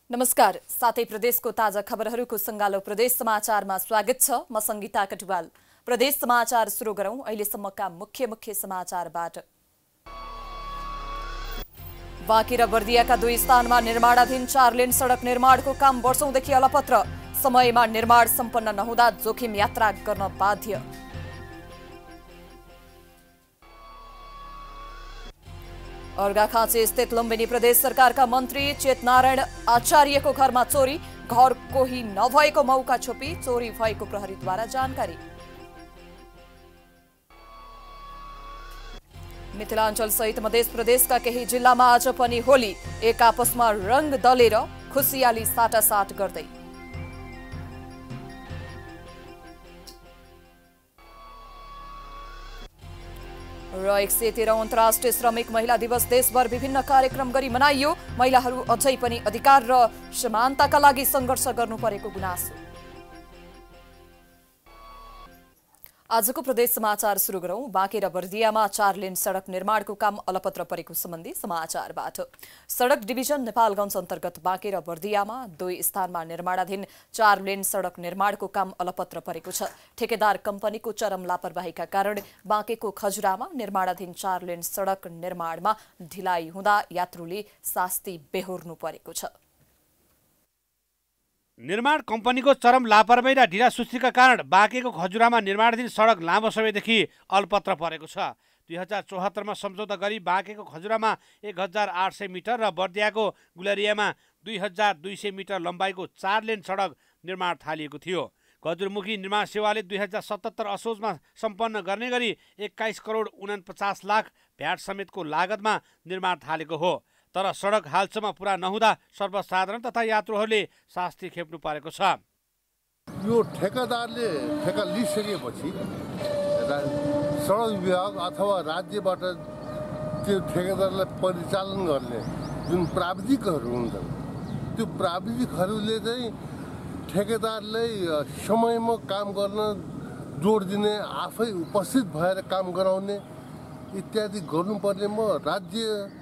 नमस्कार, साथै प्रदेशको ताजा खबरहरूको संगालो प्रदेश समाचारमा स्वागत छ। म संगीता कटुवाल। प्रदेश समाचार सुरु गरौं अहिलेसम्मका मुख्य समाचारबाट। बाँके र बर्दियाका 2 स्थानमा निर्माणाधीन 4 लेन सडक निर्माणको काम वर्षौंदेखि अलपत्र। समयमा निर्माण सम्पन्न नहुँदा जोखिम यात्रा गर्न बाध्य। अर्घाखाँची स्थित लुम्बिनी प्रदेश सरकारका मन्त्री चेतनारायण आचार्यको घरमा चोरी। घर कोही नभएको मौका छोपी चोरी भएको प्रहरीद्वारा जानकारी। मिथिलाञ्चल सहित मध्य प्रदेशका केही जिल्लामा आज पनि होली। एक आपसमा रंग दलेर खुसियाली साटासाट गर्दै। र 113औं अन्तर्राष्ट्रिय श्रमिक महिला दिवस देशभर विभिन्न कार्यक्रम गरी मनाइयो। महिलाहरू अझै पनि अधिकार र समानताका लागि संघर्ष गर्नु परेको गुनासो। आजको प्रदेश समाचार सुरु गरौं बाँके र बर्दियामा 4 लेन सडक निर्माणको काम अलपत्र परेको सम्बन्धी समाचारबाट। सडक डिभिजन नेपालगञ्ज अन्तर्गत बाँके र बर्दियामा 2 स्थानमा निर्माणाधीन 4 लेन सडक निर्माणको काम अलपत्र परेको छ। ठेकेदार कम्पनीको चरम लापरवाहीका कारण बाँकेको खजुरामा निर्माणाधीन 4 लेन सडक निर्माणमा ढिलाइ हुँदा यात्रुले शास्ति बेहोर्नु परेको छ। निर्माण कम्पनीको चरम लापरवाही र ढिला सुस्तीका कारण बाँकेको खजुरामा निर्माणाधीन सडक लामो समयदेखि अल्पत्र परेको छ। 2074मा सम्झौता गरी बाँकेको खजुरामा 1800 मिटर र बर्दियाको गुलरियामा 2200 मिटर लम्बाइको 4 लेन सडक निर्माण थालिएको थियो। गजुरमुखी निर्माण सेवाले 2077 असोजमा सम्पन्न गर्ने गरी 21 करोड 49 लाख भ्याट समेतको लागतमा निर्माण थालेको हो। तर सडक हालसम्म पुरा नहुँदा सर्वसाधारण तथा यात्रुहरूले शास्ति खेप्नु परेको छ। यो ठेकेदारले ठेका लिइसकेपछि सडक विभाग अथवा राज्यबाट त्यो ठेकेदारलाई परिचालन गर्ने जुन प्राविधिकहरू हुन्छन् त्यो प्राविधिकहरूले चाहिँ ठेकेदारलाई समयमा काम गर्न जोड दिने, आफै उपस्थित भएर काम गराउने इत्यादि गर्नुपर्नेमा राज्य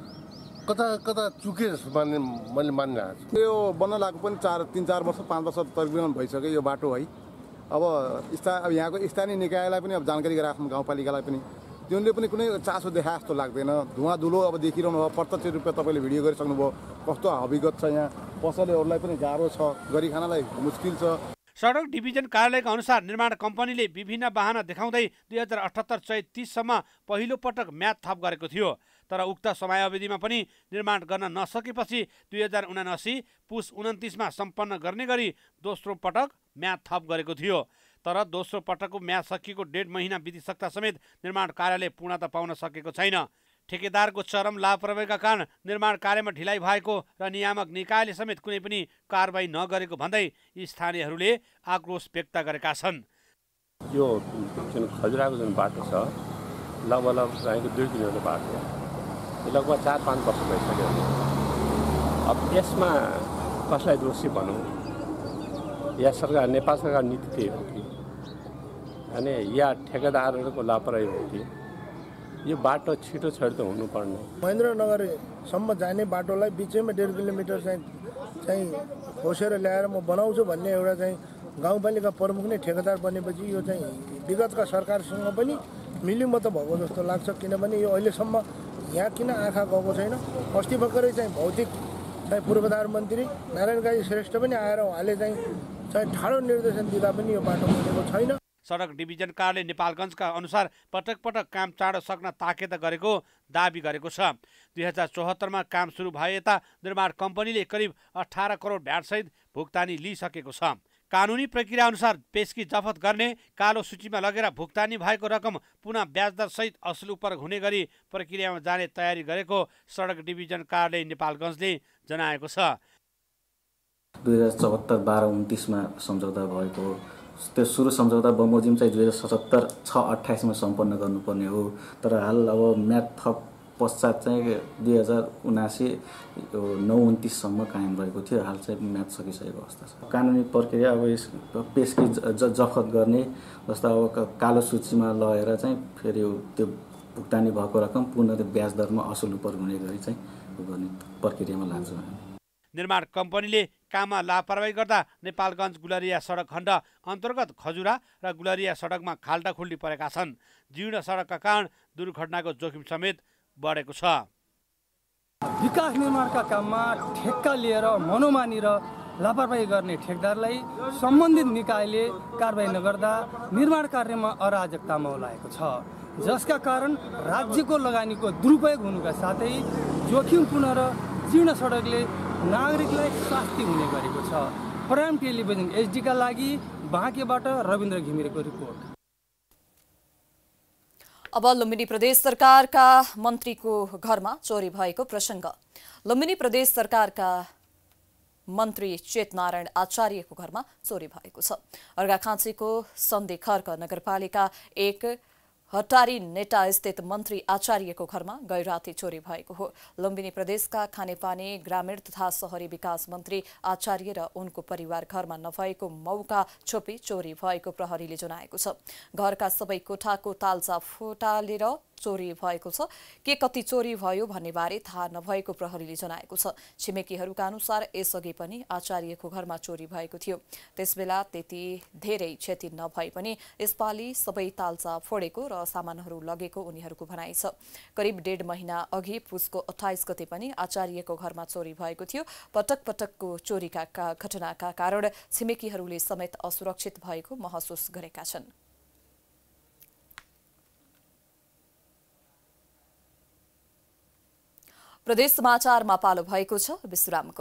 कता चुके जस्तो मैले मानिरहेको छु। यो बन्न लागेको पनि 3-4 वर्ष 5 वर्ष तकरिबन भइसक्यो यो बाटो है। अब यहाँको स्थानीय निकायलाई पनि अब जानकारी गराआफ्नो गाउँपालिकालाई पनि जुनले पनि कुनै चासो देखा जस्तो लाग्दैन। धुवा धुलो अब देखिरहनु भयो, प्रत्यक्ष रूपमा तपाईँले भिडियो गरिसक्नुभयो कस्तो अभिगत छ। यहाँ पसलेहरूलाई पनि गाह्रो छ, गरी खानलाई मुस्किल छ। सडक डिभिजन कार्यालयका अनुसार निर्माण कम्पनीले विभिन्न बाहना देखाउँदै 2078 चैत 30 सम्म पहिलो पटक म्याद थप गरेको थियो। तर उक्त समयावधिमा पनि निर्माण गर्न नसकेपछि 2079 पुस 29मा सम्पन्न गर्ने गरी दोस्रो पटक म्याद थप गरेको थियो। तर दोस्रो पटकको म्याद सकिएको 1.5 महिना बितिसक्दा समेत निर्माण कार्यालय पूर्णता पाउन सकेको छैन। ठेकेदारको चरम लापरवाहीका कारण निर्माण कार्यमा ढिलाइ भएको र नियामक निकायले समेत कुनै पनि कारबाही नगरेको भन्दै स्थानीयहरूले आक्रोश व्यक्त गरेका छन्। यो जुन खजुराको जुन बाटो छ लगभग रहेको 2 किलोमिटर बाटो यो लगभग 4-5 वर्ष भइसक्यो। अब यसमा कसलाई दोषी भनौँ, या सरकार नेपाल सरकार नीति त्यही हो कि अनि या ठेकेदारहरूको लापरवाही हो कि यो बाटो छिटो त हुनुपर्ने। महेन्द्रनगरसम्म जाने बाटोलाई बिचैमा 1.5 किलोमिटर चाहिँ खोसेर ल्याएर म बनाउँछु भन्ने एउटा चाहिँ गाउँपालिका प्रमुख नै ठेकेदार बनेपछि यो चाहिँ विगतका सरकारसँग पनि मिलिमत भएको जस्तो लाग्छ। किनभने यो अहिलेसम्म यहाँ किन आँखा गएको छैन। अस्ति भर्खरै चाहिँ भौतिक चाहिँ पूर्व प्रधानमन्त्री नारायण काजी श्रेष्ठ पनि आएर उहाँले चाहिँ ठाडो निर्देशन दिँदा पनि यो बाटो बनेको छैन। सडक डिभिजन कार्यालय नेपालगञ्जका अनुसार पटक पटक काम चाँडो सक्न ताकेता गरेको दाबी गरेको छ। 2074मा काम सुरु भए यता निर्माण कम्पनीले करिब 18 करोड भ्याटसहित भुक्तानी लिइसकेको छ। कानुनी प्रक्रिया अनुसार पेस्की जफत गर्ने, कालो सूचीमा लगेर भुक्तानी भएको रकम पुनः ब्याजदर सहित असुल उपर हुने गरी प्रक्रियामा जाने तयारी गरेको सडक डिभिजन कार्यालय नेपालगञ्जले जनाएको छ। 2074-12-29मा सम्झौता भएको त्यो सुरु सम्झौता बमोजिम चाहिँ 2077-6-28मा सम्पन्न गर्नुपर्ने हो। तर हाल अब म्याद थप पश्चात चाहिँ 2079-9-29सम्म कायम भएको थियो। हाल चाहिँ म्याद सकिसकेको अवस्था छ। कानुनी प्रक्रिया अब यस पेस्की जफत गर्ने जस्तो अब कालो सूचीमा लगेर चाहिँ फेरि त्यो भुक्तानी भएको रकम पुनः ब्याज दरमा असुल उपर हुने गरी चाहिँ गर्ने प्रक्रियामा लाग्छ। निर्माण कम्पनीले काममा लापरवाही गर्दा नेपालगञ्ज गुलरिया सडक खण्ड अन्तर्गत खजुरा र गुलरिया सडकमा खाल्डाखुल्डी परेका छन्। जीर्ण सडकका कारण दुर्घटनाको जोखिम समेत बढेको छ। विकास निर्माणका काममा ठेक्का लिएर मनोमानी र लापरवाही गर्ने ठेकदारलाई सम्बन्धित निकायले कारबाही नगर्दा निर्माण कार्यमा अराजकता मौलाएको छ, जसका कारण राज्यको लगानीको दुरुपयोग हुनुका साथै जोखिमपूर्ण र जीर्ण सडकले नागरिकलाई शास्ति हुने गरेको छ। प्राइम टेलिभिजन एचडीका लागि बाँकेबाट रविन्द्र घिमिरेको रिपोर्ट। अब लुम्बिनी प्रदेश सरकारका मन्त्रीको घरमा चोरी भएको प्रसङ्ग। लुम्बिनी प्रदेश सरकारका मन्त्री चेतनारायण आचार्यको घरमा चोरी भएको छ। अर्घाखाँचीको सन्धि खर्क नगरपालिका 1 हटारी नेटा स्थित मन्त्री आचार्यको घरमा गैराती चोरी भएको हो। लुम्बिनी प्रदेशका खानेपानी ग्रामीण तथा शहरी विकास मन्त्री आचार्य र उनको परिवार घरमा नभएको मौका छोपी चोरी भएको प्रहरीले जनाएको छ। घरका सबै कोठाको तालचा फुटालेर चोरी भएको छ। के कति चोरी भयो भन्ने बारे थाहा नभएको प्रहरीले जनाएको छ। छिमेकीहरूका अनुसार यसअघि पनि आचार्यको घरमा चोरी भएको थियो। त्यसबेला त्यति धेरै क्षति नभए पनि यसपालि सबै तालचा फोडेको र सामानहरू लगेको उनीहरूको भनाइ छ। करिब 1.5 महिना अघि पुसको 28 गते पनि आचार्यको घरमा चोरी भएको थियो। पटक पटकको चोरीका घटनाका कारण छिमेकीहरूले समेत असुरक्षित भएको महसुस गरेका छन्। प्रदेश समाचारमा पालो भएको छ विश्रामको।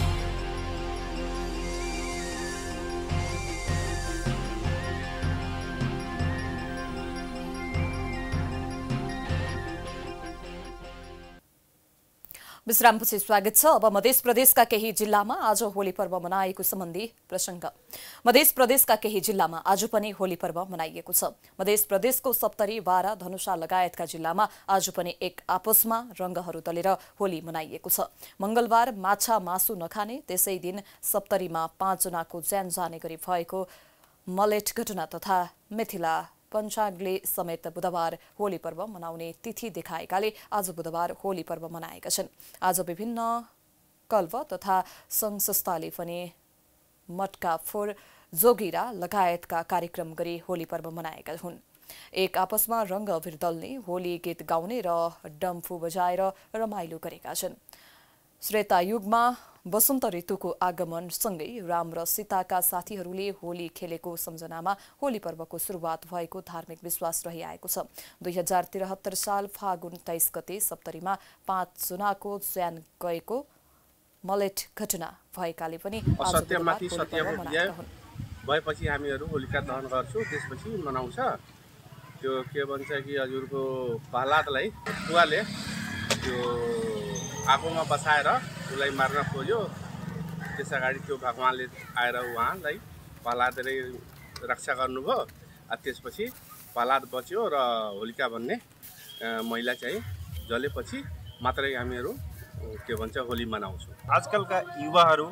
विश्रामपछि स्वागत छ। अब मध्य प्रदेशका केही जिल्लामा आज होली पर्व मनाएको सम्बन्धी प्रसङ्ग। मध्य प्रदेशका केही जिल्लामा आज पनि होली पर्व मनाइएको छ। मध्य प्रदेशको सप्तरी, बारा, धनुषा लगायतका जिल्लामा आज पनि एक आपसमा रंगहरू दलेर होली मनाइएको छ। मंगलबार माछा मासु नखाने, त्यसै दिन सप्तरीमा 5 जनाको ज्यान जाने गरी भएको मलेट घटना तथा मिथिला पञ्चाङ्गले समेत बुधबार होली पर्व मनाउने तिथि देखाएकाले आज बुधबार होली पर्व मनाएका छन्। आज विभिन्न कल्व तथा संघ संस्थाले पनि मटका फोर, जोगिरा लगायतका कार्यक्रम गरी होली पर्व मनाएका हुन्। एक आपसमा रंग अबिर दल्ने, होली गीत गाउने र डम्फु बजाएर रमाइलो गरेका छन्। श्रेता युगमा वसन्त ऋतुको आगमनसँगै राम र सीताका साथीहरूले होली खेलेको सम्झनामा होली पर्वको सुरुवात भएको धार्मिक विश्वास रहिआएको छ। 2073 साल फागुन 23 गते सप्तरीमा 5 जनाको ज्यान गएको मलेट घटना भएकाले पनि असत्यमाथि सत्य भएपछि हामीहरू होलिका दहन गर्छौँ। त्यसपछि मनाउँछ। त्यो के भन्छ कि हजुरको प्रहलादलाई बुवाले त्यो आगोमा बसाएर उसलाई मार्न खोज्यो। त्यस अगाडि त्यो भगवानले आएर उहाँलाई प्रहलादले रक्षा गर्नुभयो। त्यसपछि प्रहलाद बच्यो र होलिका भन्ने महिला चाहिँ जलेपछि मात्रै हामीहरू के भन्छ होली मनाउँछौँ। आजकलका युवाहरू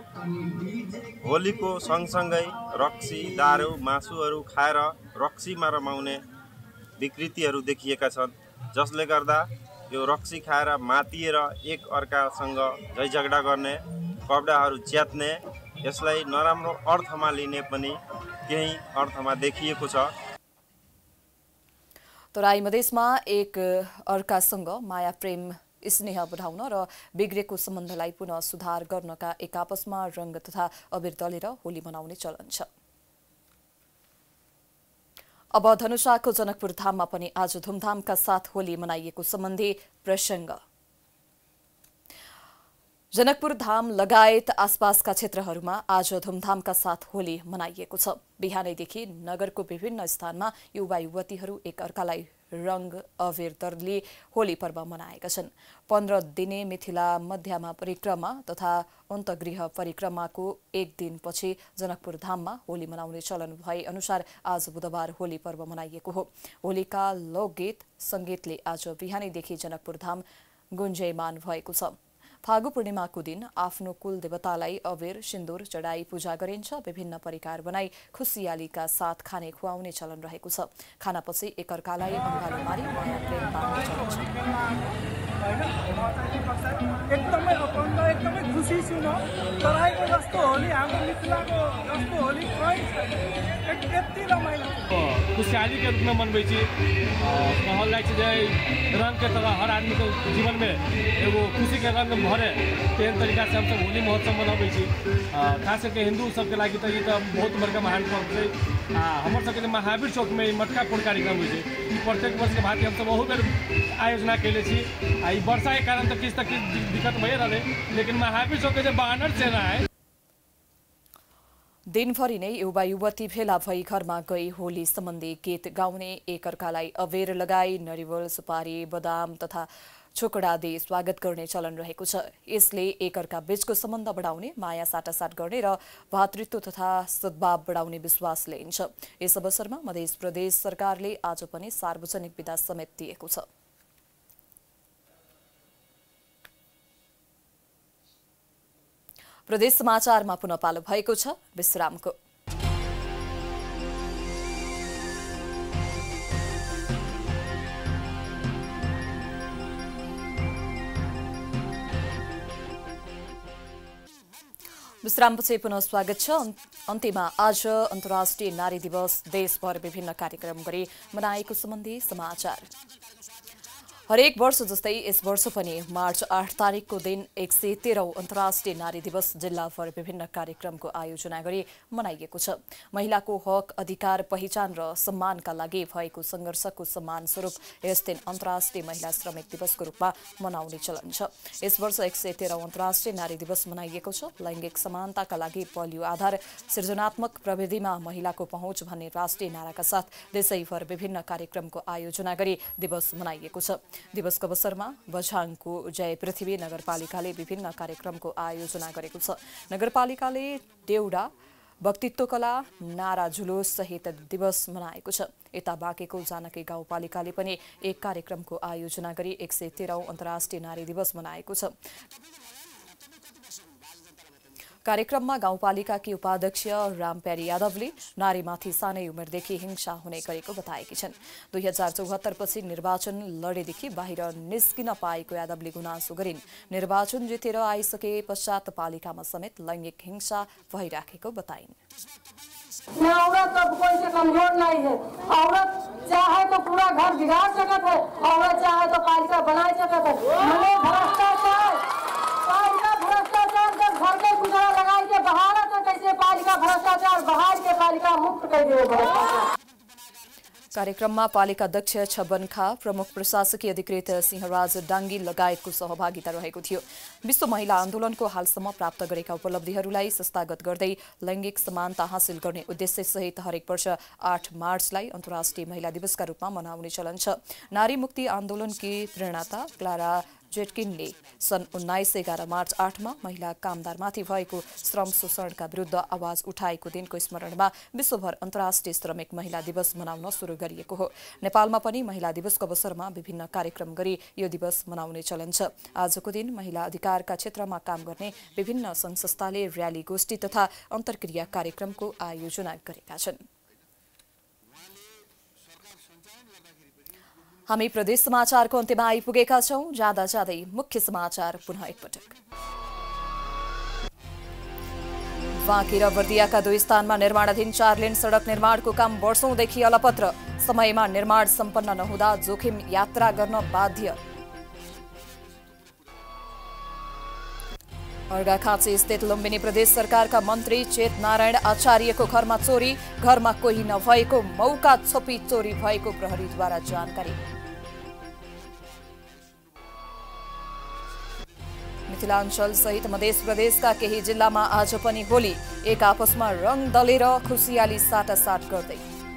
होलीको सँगसँगै रक्सी, दारू, मासुहरू खाएर रक्सीमा रमाउने विकृतिहरू देखिएका छन्, जसले गर्दा यो रक्सी खाएर मातिएर एक अर्कासँग झैझगडा गर्ने, कपडाहरू च्यात्ने, यसलाई नराम्रो अर्थमा लिने पनि केही अर्थमा देखिएको छ। तराई मधेसमा एक अर्कासँग माया प्रेम स्नेह बढाउन र बिग्रेको सम्बन्धलाई पुनः सुधार गर्नका एक आपसमा रंग तथा अबिर दलेर होली मनाउने चलन छ। अब धनुषाको जनकपुर धाममा पनि आज धुमधामका साथ होली मनाइएको सम्बन्धी प्रसङ्ग। जनकपुर धाम लगायत आसपासका क्षेत्रहरूमा आज धुमधामका साथ होली मनाइएको छ। बिहानैदेखि नगरको विभिन्न स्थानमा युवा युवतीहरू एक अर्कालाई रंग अबिर दलेर होली पर्व मनाएका छन्। 15 दिने मिथिला मध्यमा परिक्रमा तथा अन्तगृह परिक्रमाको एक दिनपछि जनकपुर धाममा होली मनाउने चलन भए अनुसार आज बुधबार होली पर्व मनाइएको हो। होलीका लोकगीत संगीतले आज बिहानैदेखि जनकपुर धाम गुन्जयमान भएको छ। फागु पूर्णिमाको दिन आफ्नो कुल देवतालाई अबिर सिन्दूर चढाई पूजा गरिन्छ। विभिन्न परिकार बनाई खुसियालीका साथ खाने खुवाउने चलन रहेको छ। खानापछि एकअर्कालाई अङ्गालो मारी माया प्रेम बाँड्ने चलन छ। होइन म चाहिँ विपक्ष एकदमै अपन्न एकदमै खुसी छु म तराईको जस्तो होली हाम्रो मिथिलाको जस्तो होली कहीँ छैन यति रमाइलो खुशहाली के रूप में मनबै छी कहल जाइ छै जे रंग के तरह हर आदमी के जीवन में एगो खुशी के रंग भरे तेहन तरीका से हम सब होली महोत्सव मनबै छी खास करके हिंदू सबके लागि त ई त बहुत बड़का महान पर्व छै हमर सबके महावीर चौक में मटका फोड़ कार्यक्रम होइ छै प्रत्येक वर्ष के भांति हम सब बहुत बेर आयोजना कैले छी ई वर्षा के कारण त किछ दिक्कत भइ रहले लेकिन महावीर चौक के जो बानर सेना है दिनभरि नै युवा युवती भेला भई घरमा गई होली सम्बन्धी गीत गाउने एकअर्कालाई अबेर लगाई नरिवल सुपारी बदाम तथा छोकडा दिई स्वागत गर्ने चलन रहेको छ। यसले एकअर्का बीचको सम्बन्ध बढाउने माया साटासाट गर्ने र भातृत्व तथा सद्भाव बढाउने विश्वास ल्याइन्छ। यस अवसरमा मध्य प्रदेश सरकारले आज पनि सार्वजनिक बिदा समेत दिएको छ। प्रदेश समाचारमा पुनः पालो भएको छ विश्रामको। विश्रामपछि पुनः स्वागत छ। अन्त्यमा आज अन्तर्राष्ट्रिय नारी दिवस देशभर विभिन्न कार्यक्रम गरी मनाएको सम्बन्धी समाचार। हरेक वर्ष जस्तै यस वर्ष पनि मार्च 8 तारिकको दिन 113औं अन्तर्राष्ट्रिय नारी दिवस जिल्लाभर विभिन्न कार्यक्रमको आयोजना गरी मनाइएको छ। महिलाको हक, अधिकार, पहिचान र सम्मानका लागि भएको संघर्षको सम्मान स्वरूप यस दिन अन्तर्राष्ट्रिय महिला श्रमिक दिवसको रूपमा मनाउने चलन छ। यस वर्ष 113औं अन्तर्राष्ट्रिय नारी दिवस मनाइएको छ। लैंगिक समानताका लागि बलियो आधार, सृजनात्मक प्रविधिमा महिलाको पहुँच भन्ने राष्ट्रिय नाराका साथ देशैभर विभिन्न कार्यक्रमको आयोजना गरी दिवस मनाइएको छ। दिवसको अवसरमा बझाङको जय पृथ्वी नगरपालिकाले विभिन्न कार्यक्रमको आयोजना गरेको छ। नगरपालिकाले देउडा, व्यक्तित्व कला, नारा जुलुस सहित दिवस मनाएको छ। यता बाँकेको जानकी गाउँपालिकाले पनि एक कार्यक्रमको आयोजना गरी 113औं अन्तर्राष्ट्रिय नारी दिवस मनाएको छ। कार्यक्रममा गाउँपालिकाकी उपाध्यक्ष रामप्यारी यादवले नारीमाथि सानै उमेरदेखि हिंसा हुने गरेको बताएकी छन्। 2074 पछि निर्वाचन लडेदेखि बाहिर निस्किन पाएको यादवले गुनासो गरिन्। निर्वाचन जितेर आइसके पश्चात पालिकामा समेत लैंगिक हिंसा भइराखेको बताइन्। औरत तो कोई से कमजोर नहीं है। औरत चाहे तो पूरा घर बिगाड़ सकत है, औरत चाहे तो पालिका बना सकत है। भ्रष्टाचार घर के गुजारा लगाई के बहाना तो कैसे पालिका भ्रष्टाचार बहाल के पालिका मुक्त कर दियो। कार्यक्रममा पालिका अध्यक्ष छबन खा, प्रमुख प्रशासकीय अधिकृत सिंहराज डाङ्गी लगायतको सहभागिता रहेको थियो। विश्व महिला आन्दोलनको हालसम्म प्राप्त गरेका उपलब्धिहरूलाई संस्थागत गर्दै लैंगिक समानता हासिल गर्ने उद्देश्यसहित हरेक वर्ष 8 मार्चलाई अन्तर्राष्ट्रिय महिला दिवसका रूपमा मनाउने चलन छ। नारी मुक्ति आन्दोलनकी प्रेरणाता क्लारा जेटकिनले सन् 1911 मार्च 8 मा महिला कामदारमाथि भएको श्रम शोषणका विरुद्ध आवाज उठाएको दिनको स्मरणमा विश्वभर अन्तर्राष्ट्रिय श्रमिक महिला दिवस मनाउन सुरु गरिएको हो। नेपालमा पनि महिला दिवसको अवसरमा विभिन्न कार्यक्रम गरी यो दिवस मनाउने चलन छ। आजको दिन महिला अधिकारका क्षेत्रमा काम गर्ने विभिन्न संघ संस्थाले र्याली, गोष्ठी तथा अन्तर्क्रिया कार्यक्रमको आयोजना गरेका छन्। हामी प्रदेश समाचारको अन्त्यमा आइपुगेका छौं। जाँदा जाँदै मुख्य समाचार पुनः एकपटक। बाँके र बर्दियाका 2 स्थानमा निर्माणाधीन 4 लेन सडक निर्माणको काम वर्षौंदेखि अलपत्र। समयमा निर्माण सम्पन्न नहुँदा जोखिम यात्रा गर्न बाध्य। अर्घाखाँची स्थित लुम्बिनी प्रदेश सरकारका मन्त्री चेत नारायण आचार्यको घरमा चोरी। घरमा कोही नभएको मौका छोपी चोरी भएको प्रहरीद्वारा जानकारी। मिथिलाञ्चल सहित मध्य प्रदेशका केही जिल्लामा आज पनि होली। एक आपसमा रंग दलेर खुसियाली साटासाट गर्दै।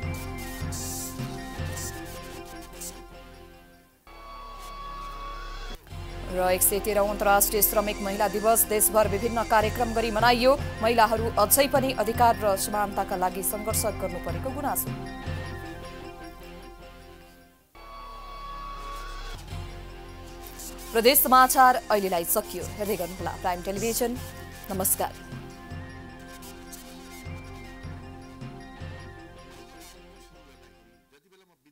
र 113औं अन्तर्राष्ट्रिय श्रमिक महिला दिवस देशभर विभिन्न कार्यक्रम गरी मनाइयो। महिलाहरू अझै पनि अधिकार र समानताका लागि संघर्ष गर्नुपर्नेको गुनासो। प्रदेश समाचार अहिलेलाई सकियो। हेर्दै गर्नुहोला प्राइम टेलिभिजन। नमस्कार।